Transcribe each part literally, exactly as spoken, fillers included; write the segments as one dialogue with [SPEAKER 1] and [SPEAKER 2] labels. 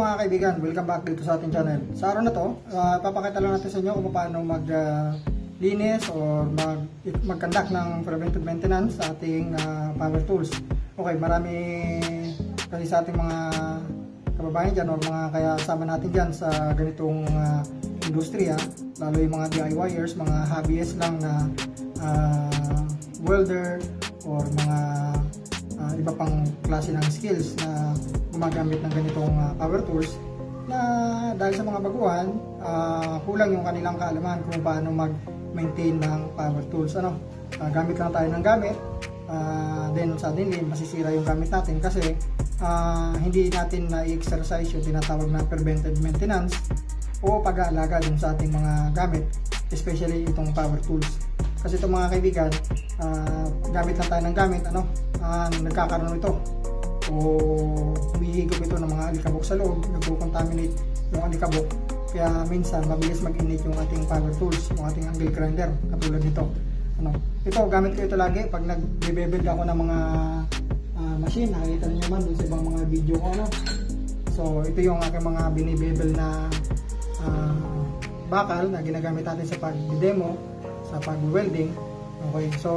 [SPEAKER 1] mga kaibigan, welcome back dito sa ating channel. Sa araw na to, uh, papakita lang natin sa inyo kung paano mag-linis uh, or mag mag-conduct ng preventive maintenance sa ating uh, power tools. Okay, marami kasi sa ating mga kababayan dyan o mga kaya sama natin dyan sa ganitong uh, industriya, lalo yung mga D I Y ers, mga hobbyist lang na uh, welder or mga uh, iba pang klase ng skills na gumagamit ng ganitong uh, power tools, na dahil sa mga baguhan, uh, kulang yung kanilang kaalaman kung paano mag-maintain ng power tools. Ano? Uh, gamit lang tayo ng gamit, uh, then suddenly masisira yung gamit natin kasi uh, hindi natin na-exercise yung tinatawag na preventive maintenance o pag-aalaga dun sa ating mga gamit, especially itong power tools. Kasi itong mga kaibigan, uh, gamit lang tayo ng gamit, ano, uh, nagkakaroon ito o humihigop ito ng mga alikabok sa loob, nagko-contaminate yung alikabok, kaya minsan mabilis mag-init yung ating power tools, yung ating angle grinder, katulad nito. Ano, ito, gamit ko ito lagi pag nag-bebuild ako ng mga uh, machine. Nakikita niyo naman dun sa ibang mga video ko, ano. So ito yung aking mga binibebel na uh, bakal na ginagamit natin sa pag-demo, sa pag-welding. Okay, so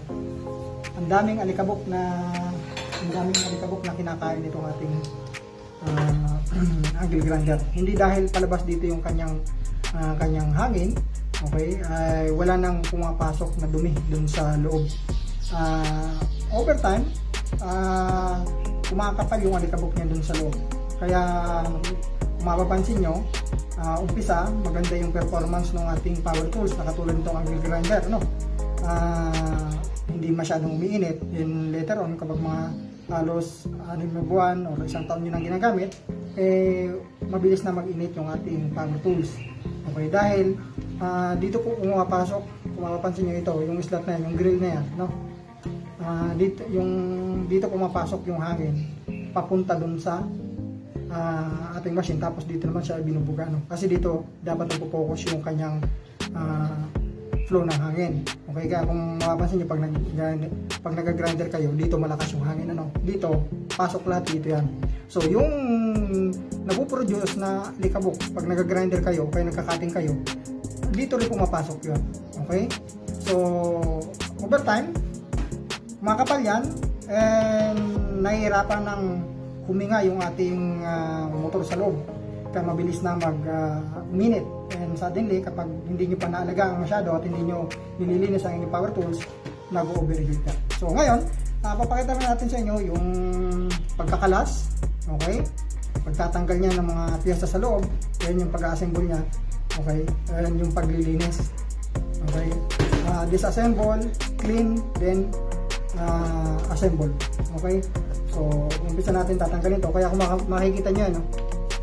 [SPEAKER 1] ang daming alikabok na ang daming alikabok na kinakain itong ating uh, angle grinder. Hindi dahil palabas dito yung kanyang uh, kanyang hangin, okay, ay wala nang pumapasok na dumi dun sa loob. Uh, over time, uh, kumakapal yung alikabok niya dun sa loob. Kaya kung mapapansin nyo, uh, umpisa, maganda yung performance ng ating power tools na katulad nitong angle grinder, no? Uh, hindi masyadong umiinit. Then later on, kapag mga halos anim na buwan o isang taon nyo nang ginagamit, eh mabilis na mag-init yung ating power tools. Okay, dahil uh, dito po pumapasok, kung mapapansin nyo ito, yung slot na yan, yung grill na yan, no? Uh, dito, yung, dito pumapasok yung hangin papunta dun sa uh, ating machine, tapos dito naman siya binubuga, no? Kasi dito dapat nagpo-focus yung kanyang uh, flow ng hangin. Okay, kaya kung mapapansin nyo, pag, nag, pag nag-grinder kayo, dito malakas yung hangin, ano? Dito, pasok lahat dito yan. So, yung napuproduce na likabok, pag nag-grinder kayo, kaya nagkakating kayo, dito rin pumapasok yun. Okay? So, over time, makapal yan, and nahihirapan ng huminga yung ating uh, motor sa loob. Kaya mabilis na mag-minute. Uh, and suddenly, kapag hindi nyo pa naalagaan masyado at hindi nyo nililinis ang inyong power tools, nag-overheat ka. So ngayon, uh, papakita na natin sa inyo yung pagkakalas. Okay? Pagtatanggal niya ng mga piyesa sa loob. Yan yung pag-assemble niya. Okay? Yan yung paglilinis. Okay? Uh, disassemble, clean, then uh, assemble. Okay? So, umpisa natin tatanggalin ito. Kaya kung makikita nyo, no?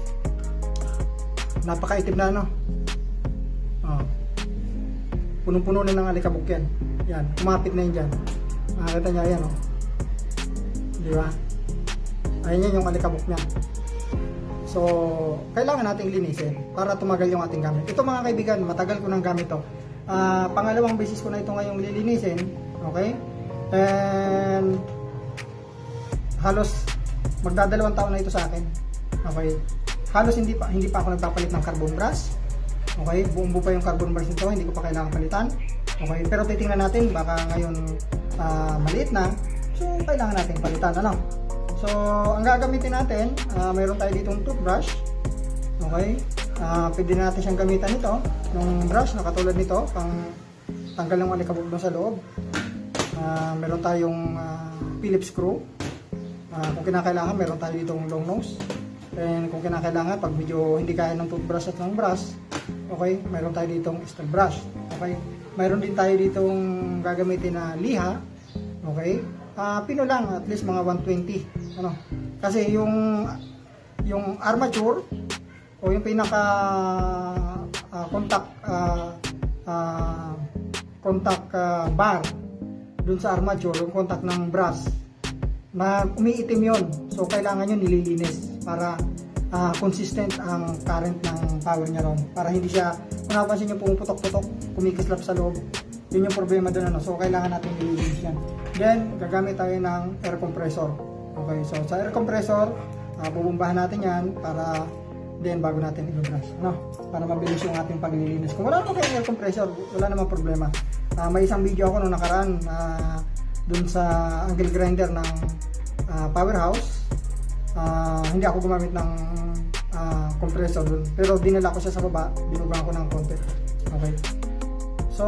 [SPEAKER 1] Napakaitim na, no? Oh. Punong-puno na ng alikabok yan. Yan, kumapit na yun dyan. Makikita nyo, yan, oh. Di ba? Ayan yan yung alikabok niya. So, kailangan nating linisin para tumagal yung ating gamit. Ito mga kaibigan, matagal ko nang gamit to. Uh, pangalawang beses ko na ito ngayong lilinisin. Okay? And halos magdadalawang taon na ito sa akin. Okay? Halos hindi pa hindi pa ako nagpapalit ng carbon brush. Okay, buong buo pa yung carbon brush nito, hindi ko pa kailangan palitan. Okay, pero titingnan natin, baka ngayon uh, maliit na, so kailangan natin palitan, ano? So, ang gagamitin natin, uh, mayroon tayo ditong toothbrush. Okay, uh, pwede natin siyang gamitan ito, yung brush na katulad nito, pang tanggal ng alikabok doon sa loob. Uh, meron tayong uh, Phillips screw. Uh, kung kinakailangan, meron tayo ditong long nose. And kung kinakailangan, pag medyo hindi kaya ng toothbrush at ng brush, okay, mayroon tayo ditong steel brush. Okay, mayroon din tayo ditong gagamitin na liha. Okay, uh, pino lang, at least mga one twenty. Ano? Kasi yung yung armature o yung pinaka uh, contact uh, uh, contact uh, bar dun sa armature, yung contact ng brush, na umiitim yon. So kailangan yun nililinis para uh, consistent ang current ng power niya ron. Para hindi siya, kung napansin nyo, pumuputok-putok, kumikislap sa loob. Yun yung problema doon, ano. So kailangan natin nililinis yan. Then gagamit tayo ng air compressor. Okay, so sa air compressor, uh, bubumbahan natin yan para then bago natin i-brush, no? Para mabilis yung ating paglilinis. Kung wala naman kayong air compressor, wala namang problema. Uh, may isang video ako nung nakaraan uh, dun sa angle grinder ng uh, Powerhouse. Uh, hindi ako gumamit ng uh, compressor dun, pero dinala ko siya sa baba, binugaan ko ng konti. Okay. So,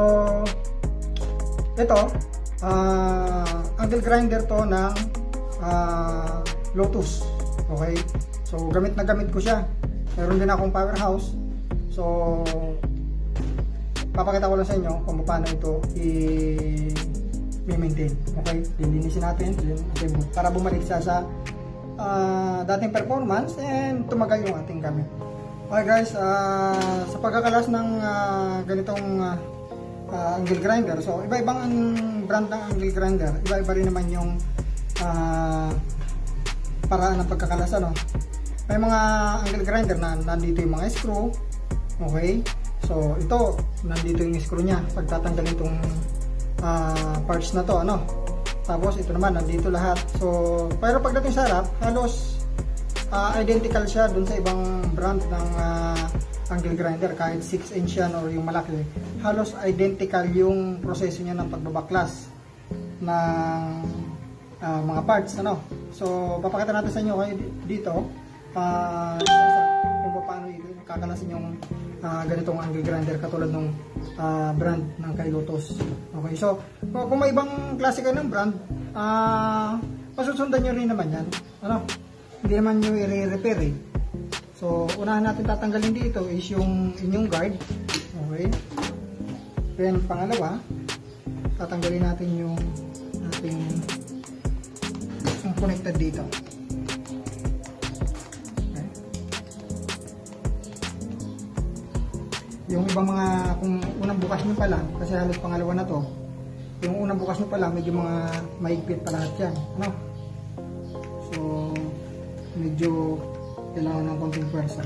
[SPEAKER 1] ito, uh, angle grinder to ng uh, Lotus. Okay. So, gamit na gamit ko siya. Meron din akong Powerhouse. So, papakita ko lang sa inyo kung paano ito i-maintain. Okay? Lilinisin natin para bumalik siya sa uh, dating performance and tumagal yung ating gamit. Okay guys, uh, sa pagkakalas ng uh, ganitong uh, uh, angle grinder, so iba-ibang brand ng angle grinder, iba-iba rin naman yung uh, paraan ng pagkakalas, ano? May mga angle grinder na nandito yung mga screw. Okay? So, ito, nandito yung screw niya. Pagtatanggalin itong uh, parts na to, ano? Tapos, ito naman, nandito lahat. So, pero pagdating sa harap, halos uh, identical siya dun sa ibang brand ng uh, angle grinder. Kahit six inch yan or yung malaki. Halos identical yung proseso niya ng pagbabaklas ng uh, mga parts, ano? So, papakita natin sa inyo kayo dito. Uh, kung paano kakalasin yung uh, ganitong angle grinder katulad ng uh, brand ng kay Lotus. Okay, so kung may ibang klase kayo ng brand, uh, masusundan nyo rin naman yan, ano? Hindi naman nyo i-repair eh. So unahan natin tatanggalin dito is yung inyong guard. Okay, then pangalawa tatanggalin natin yung ating yung connected dito. Yung ibang mga, kung unang bukas nyo pa lang, kasi halos pangalawa na to, yung unang bukas nyo pa lang, medyo mga maigpit pa lahat yan, ano? So, medyo kailangan ng konting pwersa.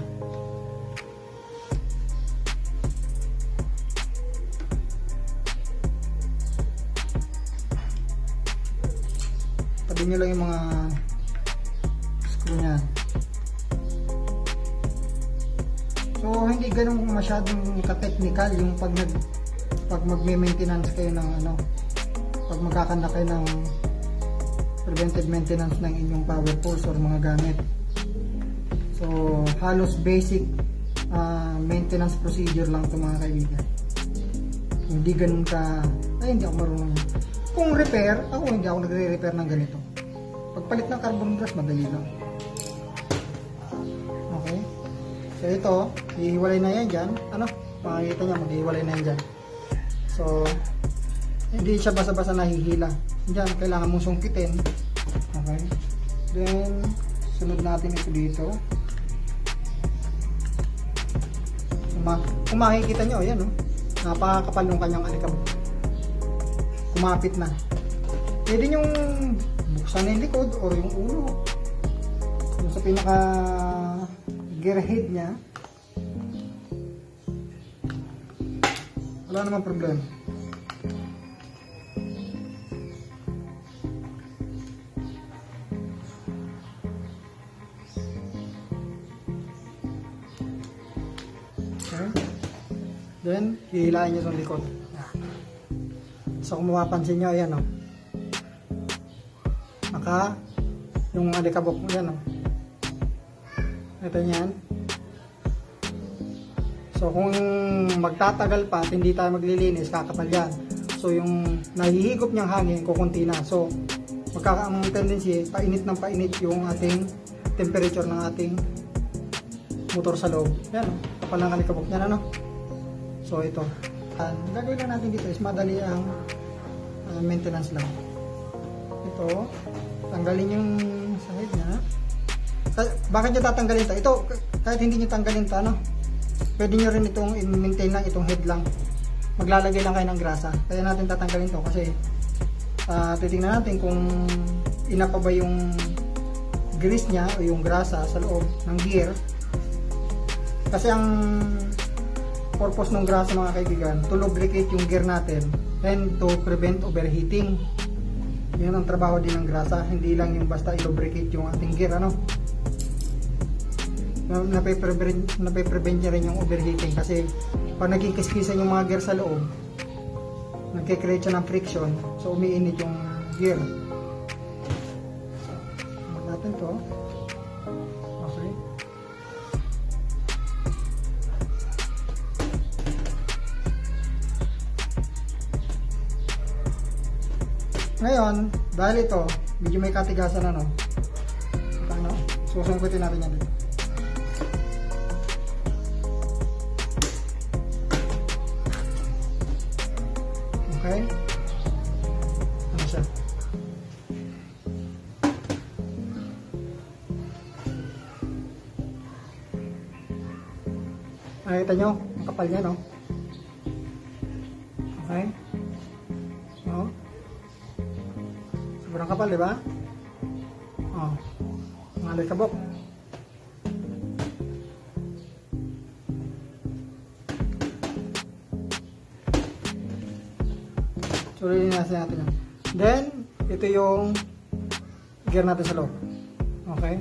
[SPEAKER 1] Tabi nyo lang yung mga screw nya. So hindi ganun masyadong ka-technical yung pag nag pag magme-maintenance kayo ng ano, pag magkakanda kayo ng preventive maintenance ng inyong power tools or mga gamit. So halos basic uh, maintenance procedure lang ito mga kaibigan. Hindi ganun ka, ay hindi ako marunong. Kung repair, ako hindi ako nagre-repair ng ganito. Pagpalit ng carbon brush, madali lang. Okay. So ito, ihiwalay na yan dyan. Ano? Makikita nyo, maghihiwalay na yan dyan. So, hindi siya basa-basa nahihila. Dyan, kailangan mong sungkitin. Okay. Then, sunod natin ito dito. Kung makikita nyo, yan o. Oh, napakakapal yung kanyang alikabok. Kumapit na. Pwede nyo buksan na yung likod or yung ulo. Yung sa pinaka gear head nya, wala namang problema. Okay. Then hihilahin nyo sa likod. So kung mapapansin nyo, ayan o, naka yung alikabok mo yan o. Ito yan. So kung magtatagal pa at hindi tayo maglilinis, kakapal yan. So yung nahihigop niyang hangin, kukunti na. So magkakaang tendency, painit ng painit yung ating temperature ng ating motor sa loob. Yan o, kapal ng alikabok yan, ano. So ito, ang gagawin lang natin dito is madali ang uh, maintenance lang. Ito, tanggalin yung sahid niya. Bakit nyo tatanggalin ito? Ito, kahit hindi nyo tanggalin ito, ano, pwede nyo rin itong i-maintain lang, itong head lang. Maglalagay lang kayo ng grasa. Kaya natin tatanggalin ito kasi uh, titingnan natin kung ina pa ba yung grease nya o yung grasa sa loob ng gear. Kasi ang purpose ng grasa mga kaibigan, to lubricate yung gear natin and to prevent overheating. Yun ang trabaho din ng grasa, hindi lang yung basta i-lubricate yung ating gear, ano. nape-prevent nape-prevent niya rin yung overheating kasi pag nagkikiskisan yung mga gear sa loob, nagke-create siya ng friction, so umiinit yung gear. So, natin to. Okay. Ngayon, dahil ito, medyo may katigasan ano, ano susungkutin natin yan dito. Okay? Ano siya? Nakita nyo? Ang kapal niya, no? Okay? No? Sobrang kapal, di ba? Oh. Mga alikabok. So, lilinasin natin yan. Then, ito yung gear natin sa loob. Okay?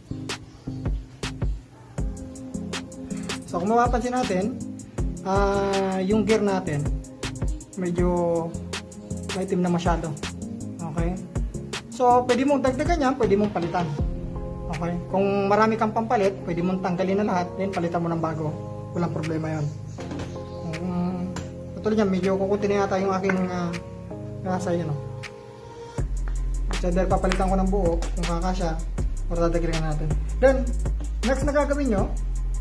[SPEAKER 1] So, kung mapapansin natin, uh, yung gear natin, medyo maitim na masyado. Okay? So, pwede mong dagdagan yan, pwede mong palitan. Okay? Kung marami kang pampalit, pwede mong tanggalin na lahat, then palitan mo ng bago. Walang problema yan. Um, Patuloy yan, medyo kukunti na yata yung aking uh, nasa yun. No? So, dahil papalitan ko ng buo, kung kakasya, para dadagdagan natin. Then, next na gagawin nyo,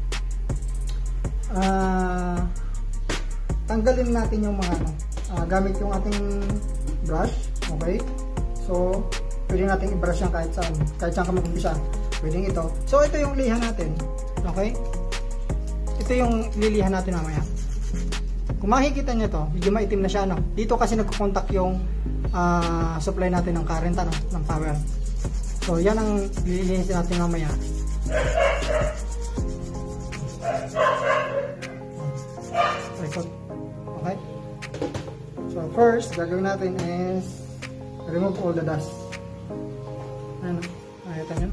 [SPEAKER 1] uh, tanggalin natin yung mga ano, uh, gamit yung ating brush. Okay? So, pwede natin i-brush yan kahit saan. Kahit saan ka mag-umpisa. Pwede ito. So, ito yung lihan natin. Okay? Ito yung lilihan natin mamaya. Kung makikita nyo to, medyo maitim na siya. No? Dito kasi nagkukontak yung uh, supply natin ng current, ano, ng power. So, yan ang lilinisin natin mamaya. Okay? So, first, gagawin natin is remove all the dust. Ano? Nakita nyo?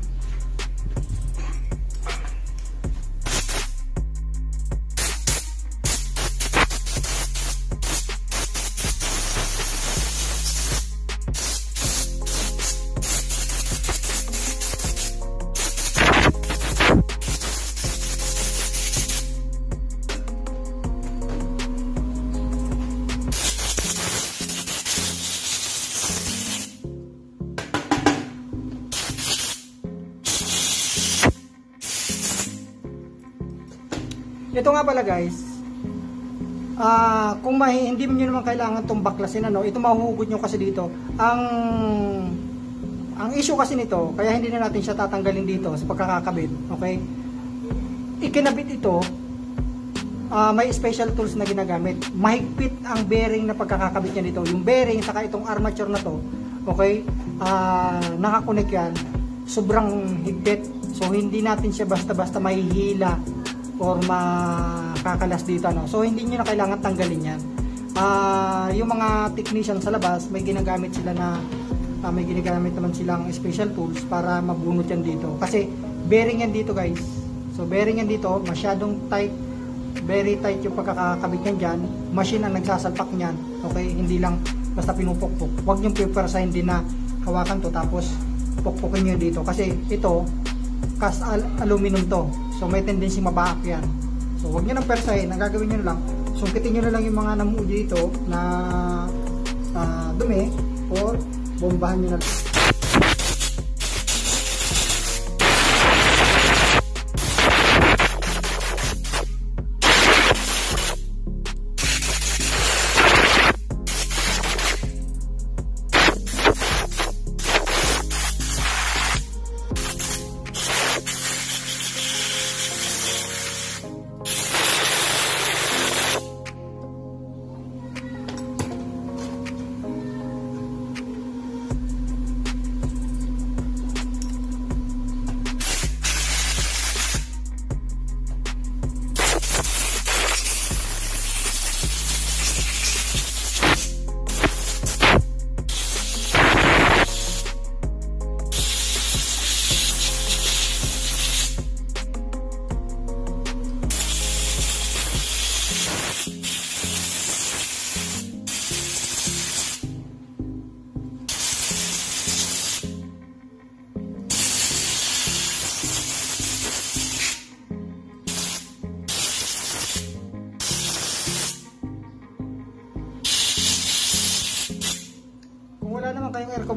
[SPEAKER 1] Ito nga pala guys, uh, kung may, hindi nyo naman kailangan itong baklasin, ano, ito mahuhugot nyo kasi dito. Ang ang issue kasi nito, kaya hindi na natin siya tatanggalin dito sa pagkakakabit. Okay? Ikinabit ito, uh, may special tools na ginagamit. Mahigpit ang bearing na pagkakakabit niya dito. Yung bearing, saka itong armature na to, okay, uh, nakakunik yan, sobrang higpit. So hindi natin siya basta-basta mahihila or makakalas dito, no? So hindi niyo na kailangan tanggalin yan. Uh, yung mga technician sa labas, may ginagamit sila na uh, may ginagamit naman silang special tools para mabunot yan dito. Kasi bearing yan dito guys. So bearing yan dito, masyadong tight, very tight yung pagkakakabit yan dyan. Machine ang nagsasalpak niyan. Okay? Hindi lang basta pinupukpok. Huwag niyong pipersahin din na hawakan to tapos pukpukin nyo dito. Kasi ito, cast al aluminum to. So may tendency mabaak yan. So huwag nyo nang persahin. Ang gagawin nyo lang, sungkitin nyo na lang yung mga namuo dito na uh, dumi or bombahan nyo na lang.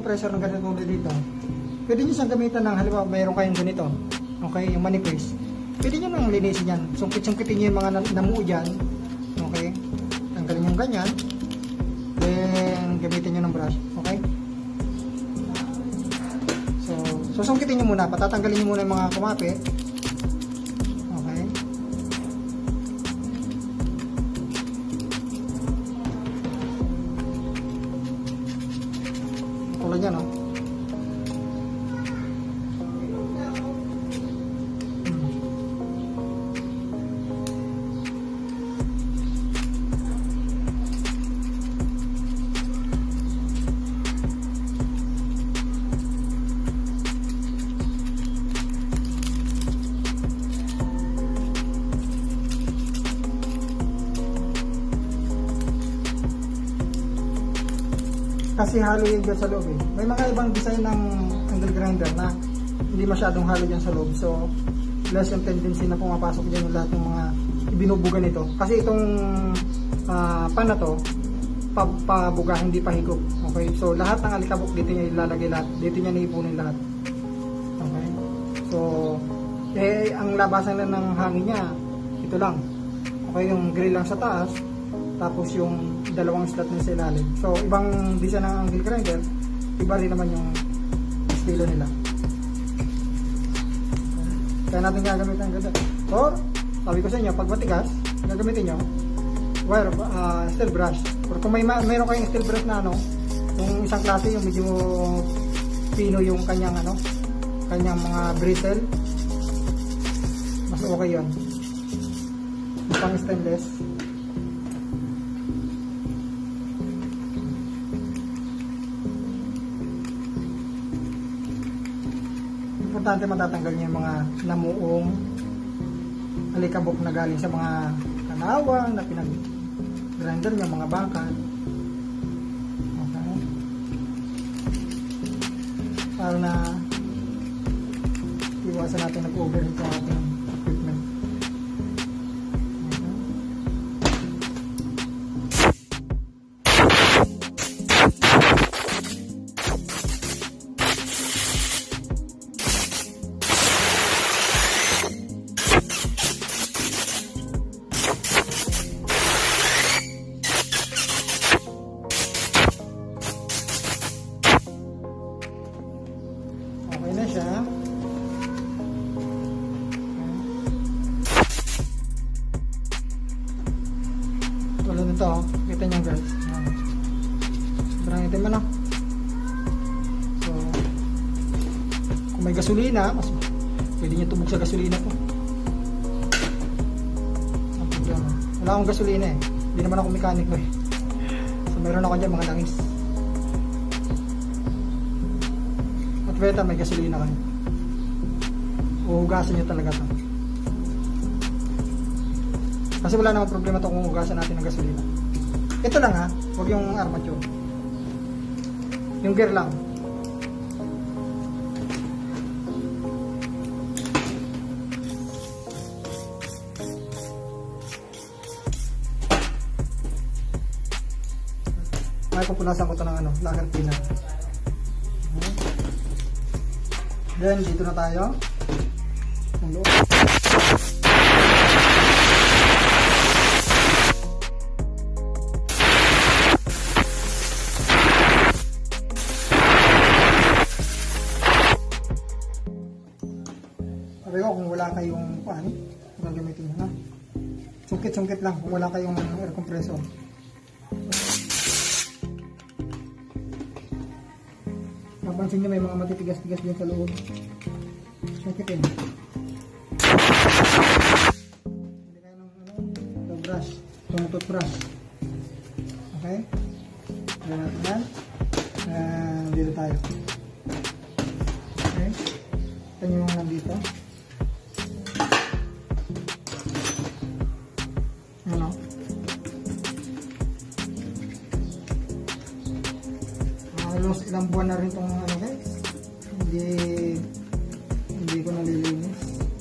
[SPEAKER 1] compressor ng ganito ulit dito, pwede nyo siyang gamitan ng halimbawa mayroon kayong ganito, okay, yung manipis, pwede nyo nang linisin yan, sungkit-sungkitin nyo yung mga namuo dyan, okay, tanggalin yung ganyan, then gamitin nyo ng brush, okay. So, susungkitin nyo muna, patatanggalin nyo muna yung mga kumapit, okay. Tulad yan, no? Kasi halo yun dyan sa loob eh. May mga ibang design ng angle grinder na hindi masyadong halo dyan sa loob. So, less yung tendency na pumapasok dyan yung lahat ng mga ibinubuga nito. Kasi itong uh, pan na to, pabuga, hindi pa higop. Okay? So, lahat ng alikabok dito niya ilalagay lahat. Dito niya naipunin lahat. Okay? So, eh, ang labasan lang ng hangin niya, ito lang. Okay, yung grill lang sa taas, tapos yung dalawang slot na sa ilalim. So, ibang design ng angle grinder, iba rin naman yung estilo nila. Kaya natin gagamitin ang ganda. Or, sabi ko sa inyo, pag matigas, gagamitin nyo, wire, uh, steel brush. Or kung may mayroon kayong steel brush na ano, yung isang klase, yung medyo pino yung kanyang ano, kanyang mga brittle, mas okay yun. Yung pang stainless. Importante matatanggal niyo yung mga namuong alikabok na galing sa mga kalawang na pinag-grinder niya, mga bakal. Okay. Para na iwasan natin nag-overheat sa ating equipment. Okay na siya. Tulad nito, oh. Kita nyo guys. Sobrang itim na. So, kung may gasolina, mas pwede nyo tubog sa gasolina po. Wala akong gasolina eh. Hindi naman ako mekaniko eh. So, meron ako dyan mga langis. Beta, may gasolina kayo. Uhugasan nyo talaga to. Kasi wala namang problema to kung uhugasan natin ng gasolina. Ito lang ha, huwag yung armature. Yung gear lang. May pupunasan ko to ng ano, lacquer cleaner. Then, dito na tayo. Ang loob. Sabi ko, kung wala kayong pan, gagamitin nyo na. Sungkit-sungkit lang kung wala kayong air compressor. Napansin nyo may mga matitigas-tigas din sa loob. Sungkitin. Hindi kayo ng ano, itong brush, itong toothbrush. Okay? Kaya natin yan. Uh, dito tayo. Okay? Ito nyo yung nandito. Ano? Halos ilang buwan na rin itong ano guys, hindi hindi ko nalilinis.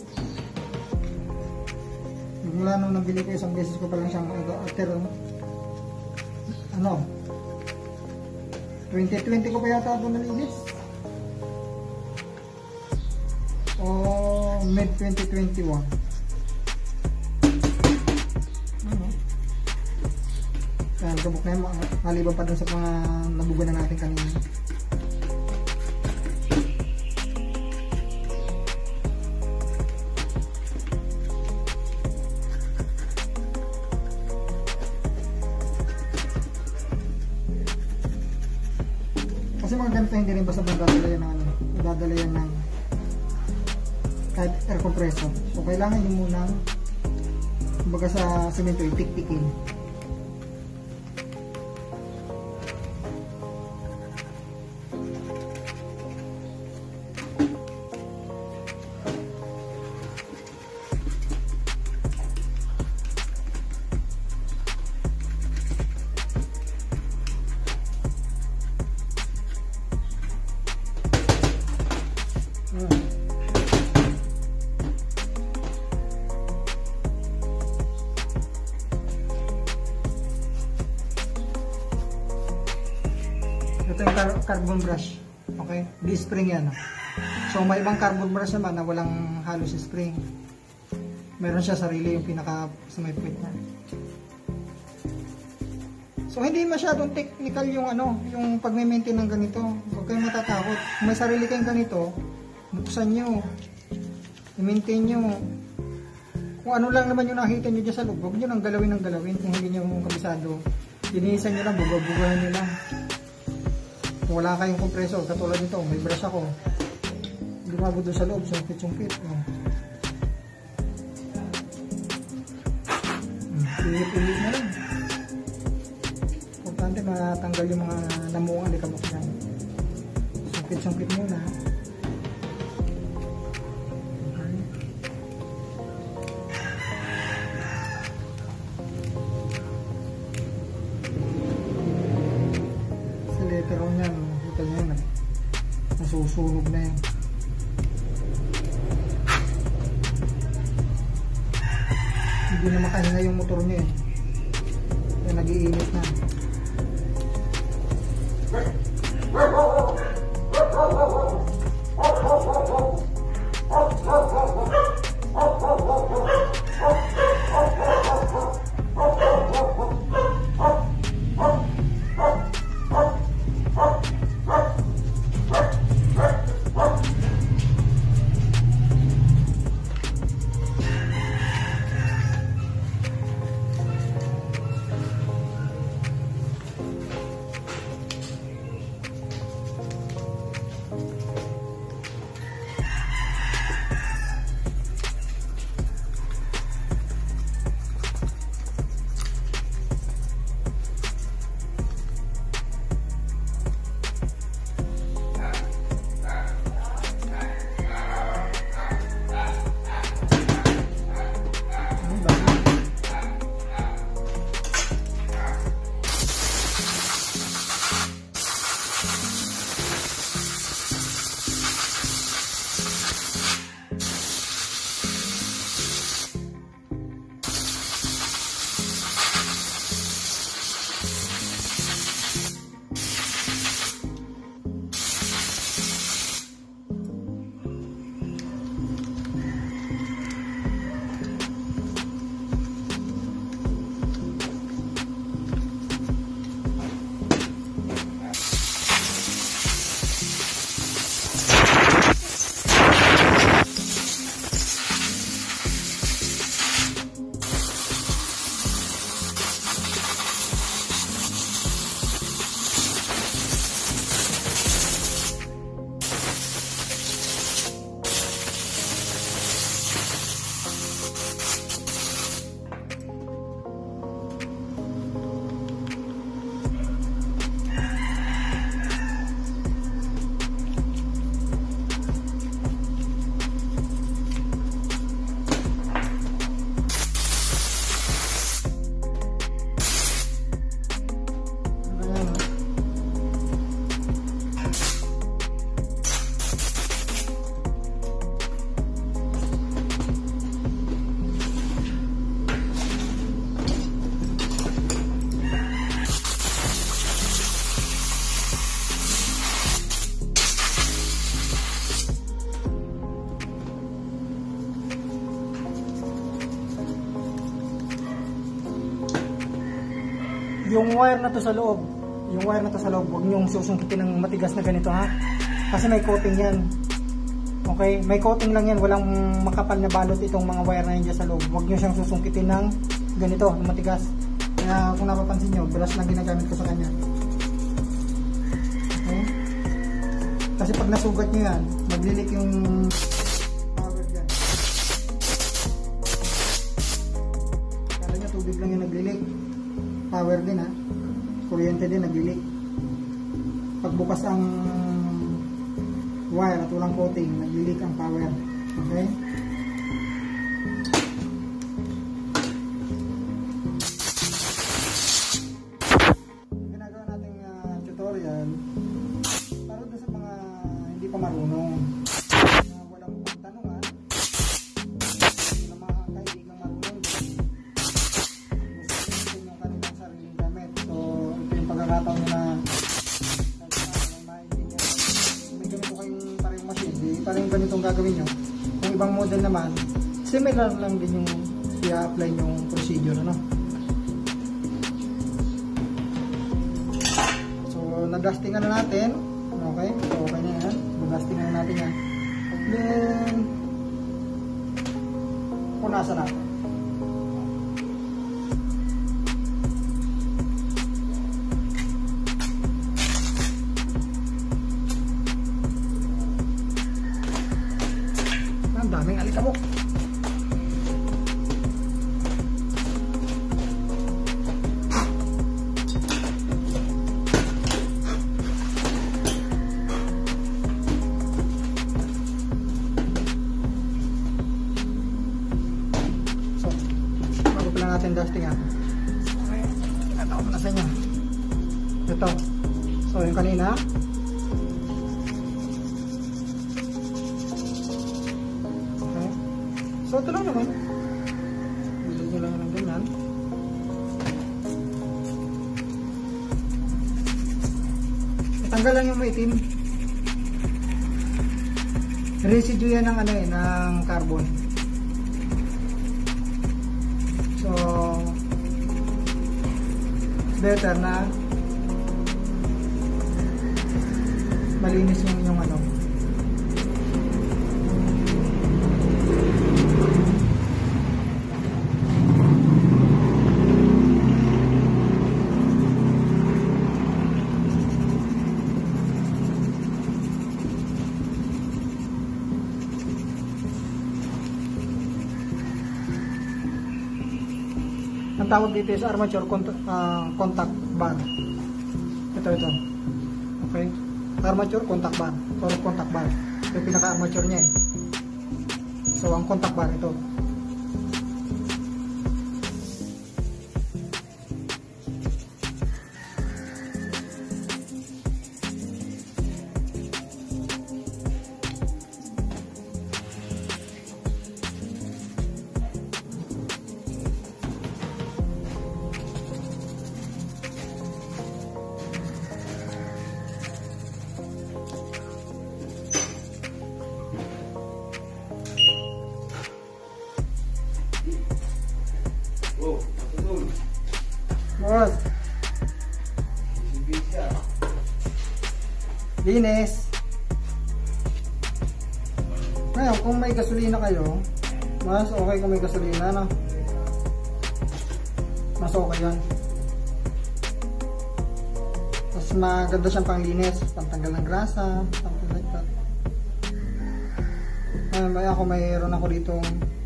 [SPEAKER 1] Mula nung nabili ko isang beses ko pa lang siyang after ano twenty twenty ko pa yata ito nalinis. O mid twenty twenty-one. Ano? Kaya nagkabok na yun, maliban pa dun sa mga nabugunan natin kanina. Kasi mga ganito hindi rin basta dadala yan ng ano, dadala yan ng kahit air compressor. So kailangan nyo munang kumbaga sa semento itik-tikin. Ito yung car carbon brush. Okay? D-spring yan. So may ibang carbon brush naman na walang halos spring. Meron siya sarili yung pinaka sa may puwit niya. So hindi masyadong technical yung ano, yung pag-maintain ng ganito. Huwag kayong matatakot. Kung may sarili kayong ganito, buksan nyo. I-maintain nyo. Kung ano lang naman yung nakita nyo dyan sa loob, huwag nyo nang galawin ng galawin kung hindi nyo kabisado. Dinihisan nyo lang, bugabugahan nyo lang. Kung wala kayong compressor, katulad nito, may brush ako. Lumabot doon sa loob, sumpit-sumpit. Oh. Pilit-pilit na lang. Importante matanggal yung mga namuang alikabok yan. Sumpit-sumpit muna. Pero yan, kita nyo yan, nasusunog na yan. Hindi na makahinga yung motor nyo eh. Kaya nag-iinit na. yung wire na to sa loob, yung wire na to sa loob, huwag nyong susungkitin ng matigas na ganito ha. Kasi may coating yan. Okay, may coating lang yan, walang makapal na balot itong mga wire na yan dyan sa loob. Huwag nyo siyang susungkitin ng ganito, ng matigas. Kaya kung napapansin nyo, brush lang ginagamit ko sa kanya. Okay? Kasi pag nasugat nyo yan, maglilik yung power dyan. Kala nyo tubig lang yung naglilik. Power din ha. Kuryente din naglilik. Pag bukas ang wire at walang coating, naglilik ang power. Okay? Ginagawa nating uh, tutorial para doon sa mga hindi pa marunong, na uh, walang pagtanungan, na mga kaibigang marunong gusto yung kanilang sariling gamit. So ito yung pagkakataon nyo na parang ganitong gagawin nyo. Yung ibang model naman, similar lang din yung i-apply yung procedure, ano? So, nag-dustingan na natin. Okay? So, okay na yan. Nag-dustingan na natin yan. Then, punasan natin. Ang daming alikabok. So, bago pala natin dusting ha. Okay, ito ko na sa inyo. Ito. So, yung kanina, so ito lang naman. Bilog nyo lang ng ganyan. Itanggal lang yung maitim. Residue yan ng ano eh, ng carbon. So better na malinis yung yung ano. Ang tawag dito is armature contact, uh, contact bar. Ito, ito. Okay? Armature contact bar. Or contact bar. Ito yung pinaka-armature niya eh. So, ang contact bar ito. Boss. Linis. Ngayon, kung may gasolina kayo, mas okay kung may gasolina, no? Mas okay yan. Mas maganda siyang panglinis, pantanggal ng grasa, something like that. Ngayon, may ako mayroon ako ditong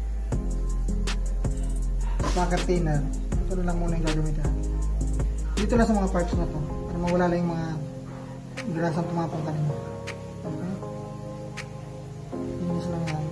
[SPEAKER 1] spark thinner. Ito na lang muna yung gagamitin. Dito na sa mga parts na to para mawala lang yung mga grasang tumapong kanina. Okay? Linis lang yan.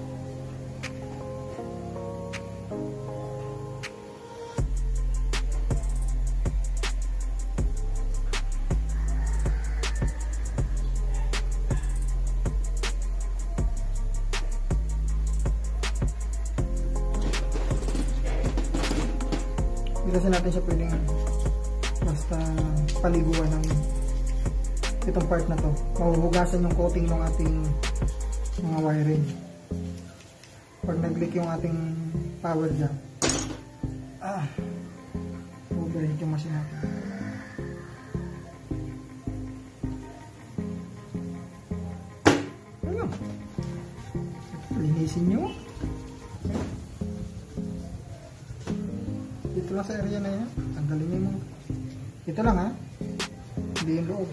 [SPEAKER 1] Hindi kasi natin siya pwedeng basta paliguan ng itong part na to. Mahuhugasan yung coating ng ating mga wiring. Pag nag-leak yung ating power dyan. Ah. So, overheat yung machine natin. Ayun. Linisin nyo. Dito lang sa area na yan. Tanggalin nyo mo. Ito lang ha. Hindi yung loob.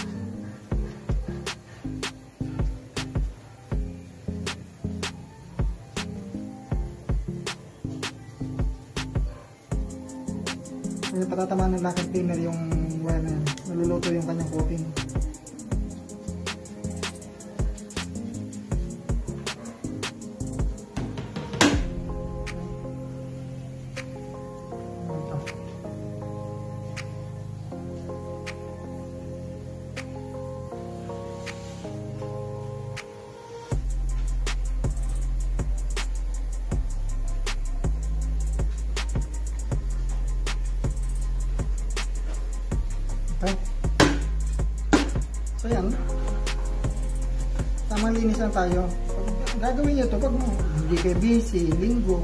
[SPEAKER 1] Kaya patatamaan ng vacuum cleaner yung wire na yan. Naluluto yung kanyang coating. Okay. So yan, tamang linis lang tayo. Pag gagawin nyo ito pag hindi kayo busy, linggo,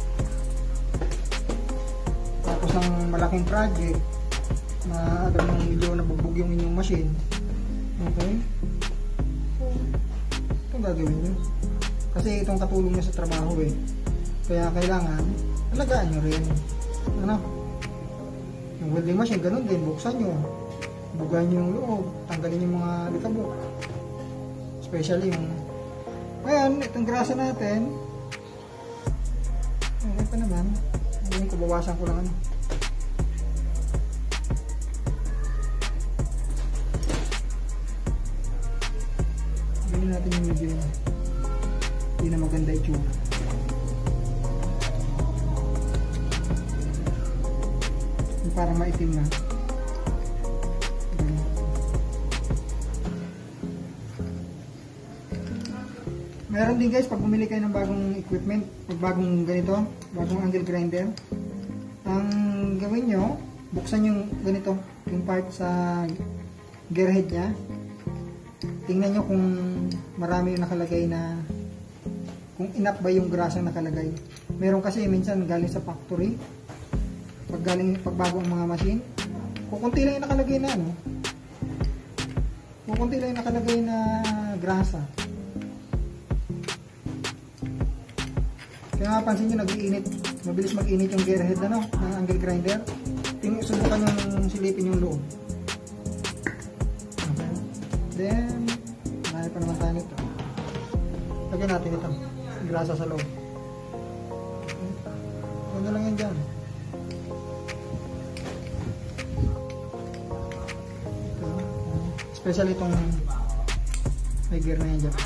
[SPEAKER 1] tapos ng malaking project na alam mo medyo nabugbog yung inyong machine, okay, so ito gagawin nyo kasi itong katulong nyo sa trabaho eh, kaya kailangan alagaan nyo rin. Ano, yung welding machine ganun din, buksan nyo, bugahan nyo yung loob, tanggalin yung mga likabok, especially yung ngayon, itong grasa natin okay pa naman. Ngayon ko, bawasan ko lang ano, gawin natin yung medyo hindi na maganda itsura. Yung parang maitim na. Meron din guys, pag bumili kayo ng bagong equipment, pag bagong ganito, bagong angle grinder, ang gawin nyo, buksan yung ganito, yung part sa gearhead nya. Tingnan nyo kung marami yung nakalagay na, kung enough ba yung grasang nakalagay. Meron kasi minsan galing sa factory, pag galing, pag bago ang mga machine, kukunti lang yung nakalagay na ano, kukunti lang yung nakalagay na grasa. Kaya mapansin nyo, nag-iinit, mabilis mag-init yung gearhead ano, ng angle grinder. Tingnan, subukan yung silipin yung loob. Okay. Then, marami pa naman tayo nito. Lagyan natin ito, grasa sa loob. Okay. Ganda lang yan dyan. Ito. Especially itong may gear na yan dyan.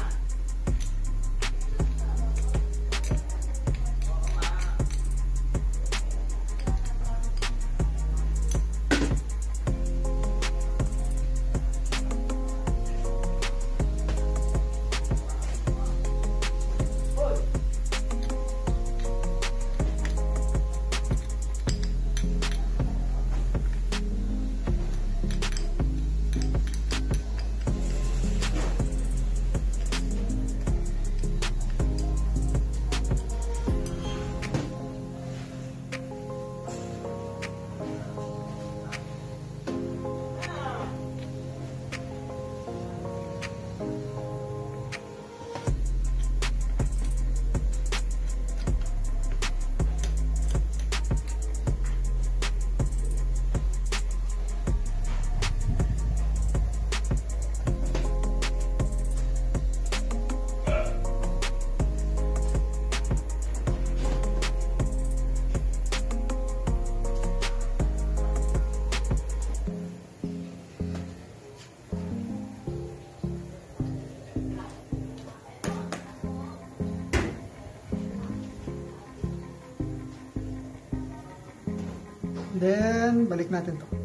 [SPEAKER 1] Then, balik natin to.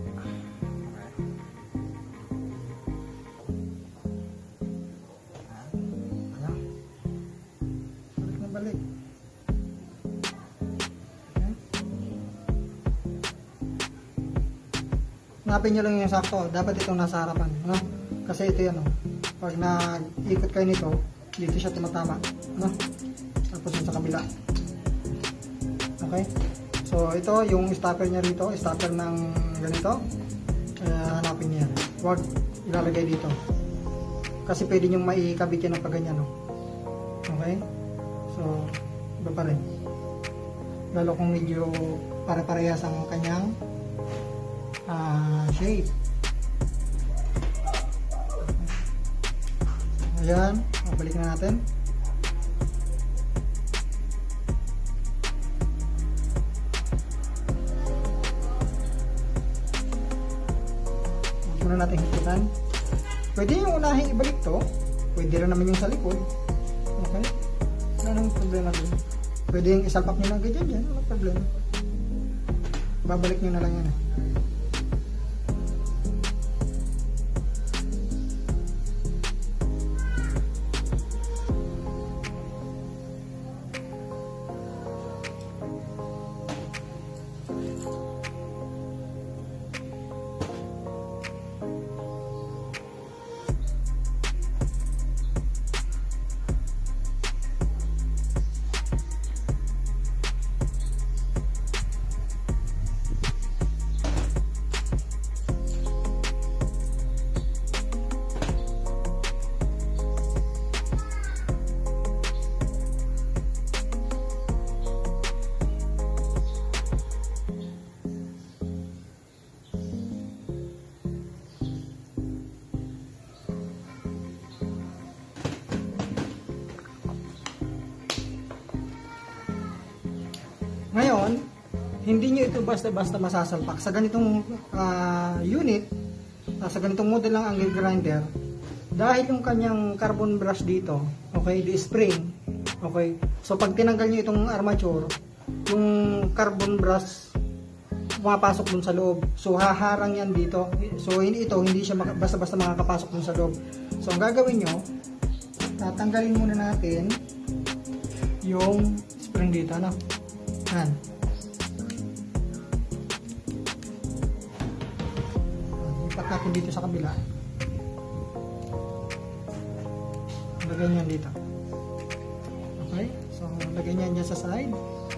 [SPEAKER 1] Ayan. Balik na balik. Okay. Hanapin nyo lang yung sakto. Dapat itong nasa harapan. No? Kasi ito yan. No? Pag nag-ikot kayo nito, dito siya tumatama. No? Tapos yun sa kabila. Okay? So ito yung stopper niya rito, stopper ng ganito. Kaya hanapin niya. Huwag ilalagay dito. Kasi pwede niyong maikabit yan ng pagganyan, no? Okay? So, iba pa rin. Lalo kung medyo pare-parehas ang kanyang uh, shape. Ayan, balik na natin. Huwag na natin hikitan. Pwede yung unahin ibalik to. Pwede rin naman yung sa likod. Okay? Wala namang problema dun. Pwede yung isalpak nyo na agad yan. Yan, wala problema. Babalik nyo na lang yan. Ngayon, hindi nyo ito basta-basta masasalpak. Sa ganitong uh, unit, uh, sa ganitong model ng angle grinder, dahil yung kanyang carbon brush dito, okay, di spring, okay, so pag tinanggal nyo itong armature, yung carbon brush pumapasok dun sa loob. So haharang yan dito. So ito, hindi siya basta-basta makakapasok dun sa loob. So ang gagawin nyo, tatanggalin muna natin yung spring dito, ano? Yan. Ipat natin dito sa kabila. Lagay niyan dito. Okay? So, lagay niyan dyan sa side.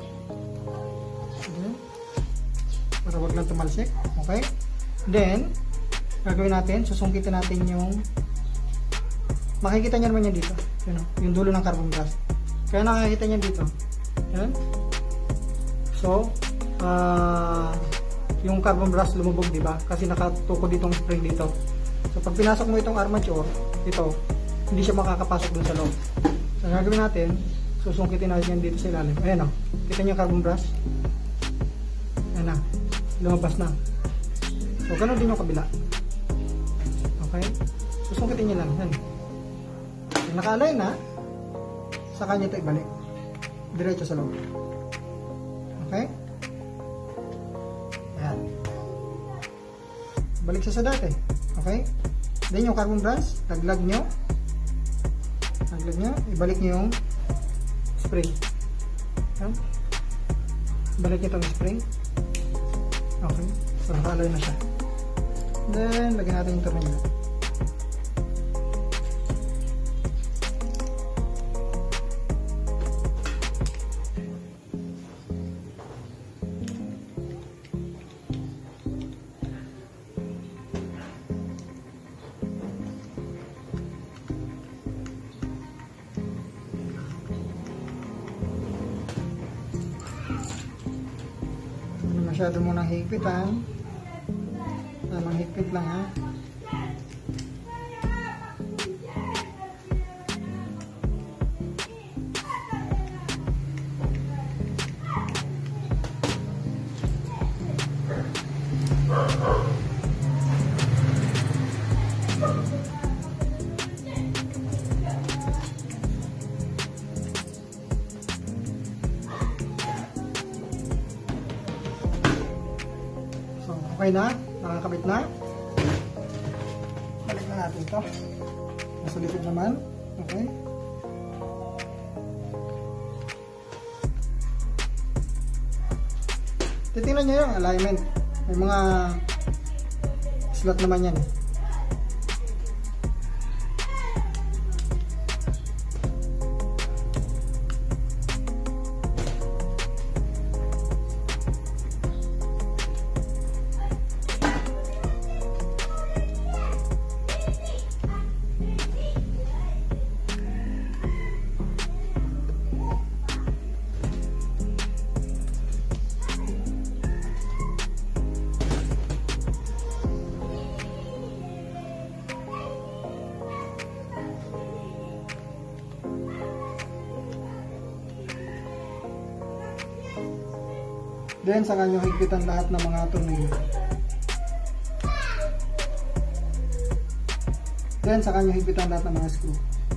[SPEAKER 1] Okay. Para wag lang tumalsik. Okay? Then, gagawin natin, susungkitin natin yung makikita niyo naman yan dito. Yun, yung dulo ng carbon brush. Kaya nakikita niyan dito. Yan. So, uh, yung carbon brush lumubog, di ba? Kasi nakatuko dito ang spring dito. So, pag pinasok mo itong armature, ito, hindi siya makakapasok dun sa loob. So, ang gagawin natin, susungkitin natin yan dito sa ilalim. Ayan o. Kita niyo yung carbon brush? Ayan na. Lumabas na. So, ganun din yung kabila. Okay? Susungkitin niyo lang. Ayan. Pag naka-align na, saka niyo ito ibalik. Diretso sa loob. Okay? Ayan. Balik siya sa dati. Okay? Then yung carbon brush, laglag nyo. Laglag nyo. Ibalik nyo yung spring. Ayan. Balik nyo itong spring. Okay. So, nakalay na siya. Then, lagyan natin yung tornilyo. Masyado mo nang higpitan. Tamang higpit lang, ha. Okay na, nakakabit na. Balik na natin ito. Nasa likod naman. Okay. Titingnan nyo yung alignment. May mga slot naman yan. Then saka nyo higpitan lahat ng mga tornilyo. Then saka nyo higpitan lahat ng mga screw.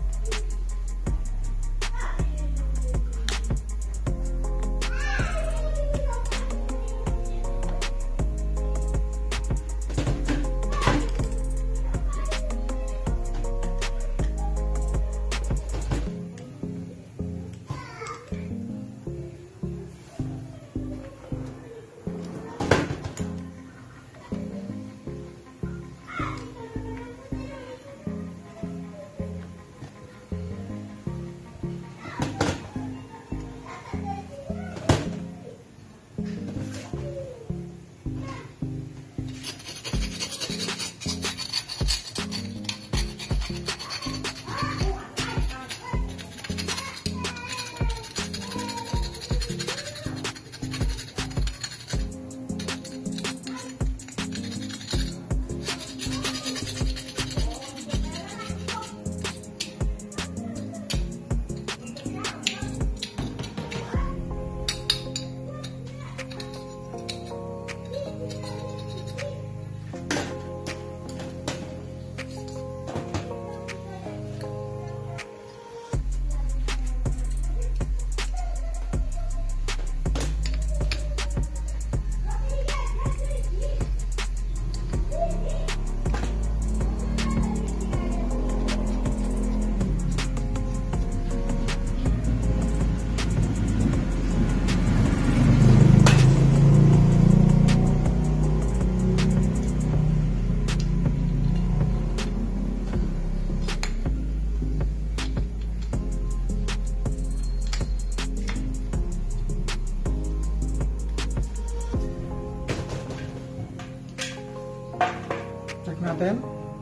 [SPEAKER 1] Check natin.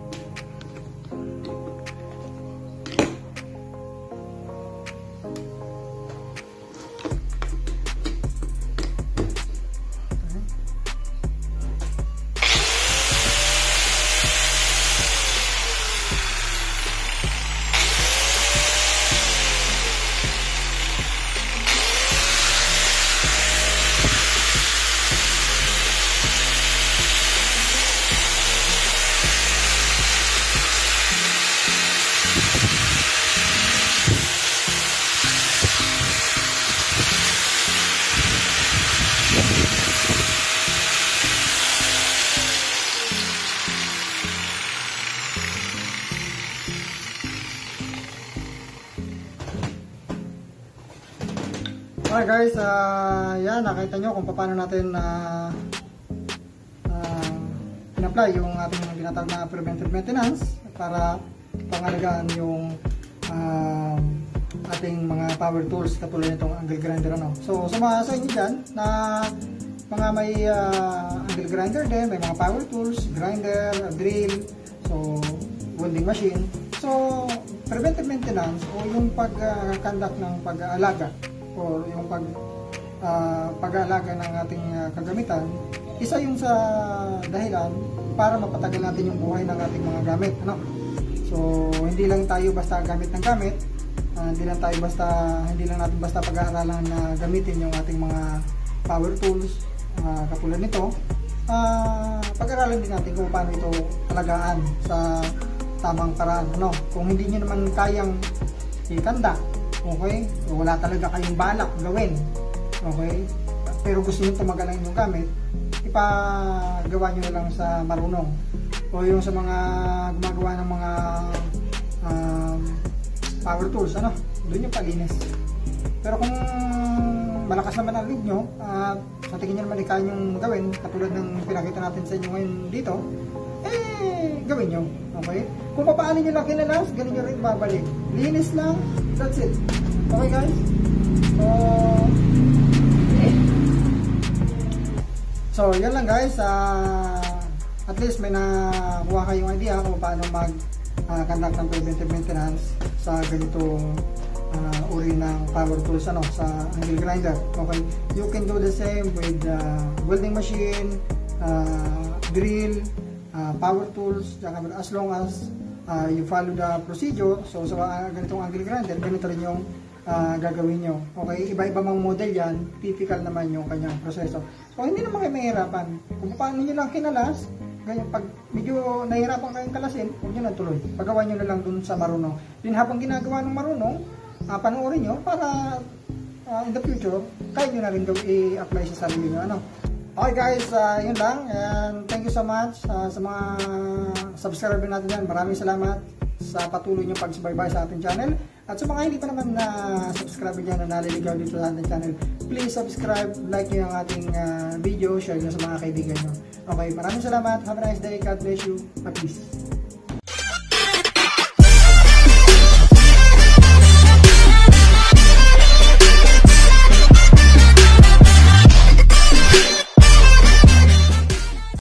[SPEAKER 1] Okay guys, uh, yan, nakita nyo kung paano natin uh, uh, in-apply yung ating ginatawag na preventive maintenance para pangalagaan yung uh, ating mga power tools katulad nitong angle grinder. Ano. So sa mga sa inyo dyan na mga may uh, angle grinder din, may mga power tools, grinder, drill, so welding machine. So preventive maintenance o yung pag-conduct uh, ng pag-aalaga o yung pag uh, pag-aalaga ng ating uh, kagamitan, isa yung sa dahilan para mapatagal natin yung buhay ng ating mga gamit, ano? So hindi lang tayo basta gamit ng gamit, uh, hindi lang tayo basta hindi lang natin basta pag-aaralan na gamitin yung ating mga power tools uh, katulad nito. Uh, pag-aralan din natin kung paano ito alagaan sa tamang paraan, ano? Kung hindi niyo naman kayang ikanda, okay? So, wala talaga kayong balak gawin. Okay? Pero gusto niyo tumagal ang inyong gamit, ipagawa niyo lang sa marunong. O yung sa mga gumagawa ng mga um, power tools, ano? Doon niyo palinis. Pero kung malakas naman ang lead nyo, at uh, sa tingin nyo naman kaya nyong gawin, katulad ng pinakita natin sa inyo ngayon dito, eh, gawin nyo. Okay? Kung paano nyo lang kinalas, ganun nyo rin babalik. Linis lang, that's it. Okay guys? So, eh. So, yan lang guys. Uh, at least may nakuha kayong idea kung paano mag-conduct uh, ng preventive maintenance sa ganito uh, uri ng power tools, ano, sa angle grinder. Okay? You can do the same with uh, welding machine, uh, drill, Uh, power tools, as long as uh, you follow the procedure. So sa so, uh, ganitong angle grinder, ganito rin yung uh, gagawin nyo. Okay, iba-iba mang model yan, typical naman yung kanyang proseso. So, hindi naman kayo mahirapan. Kung paano nyo lang kinalas, ganyan, pag medyo nahirapan kayong kalasin, huwag nyo na tuloy. Pagawa nyo na lang dun sa marunong. Yun habang ginagawa ng marunong, uh, panoorin nyo para uh, in the future, kaya nyo na rin daw i-apply sa sarili nyo. Ano? Okay guys, uh, yun lang. And thank you so much uh, sa mga subscriber natin dyan. Maraming salamat sa patuloy nyo pagsubaybay sa ating channel. At sa mga hindi pa naman na subscriber dyan na naliligaw dito sa ating channel, please subscribe, like nyo ang ating uh, video, share nyo sa mga kaibigan nyo. Okay, maraming salamat. Have a nice day. God bless you. Peace.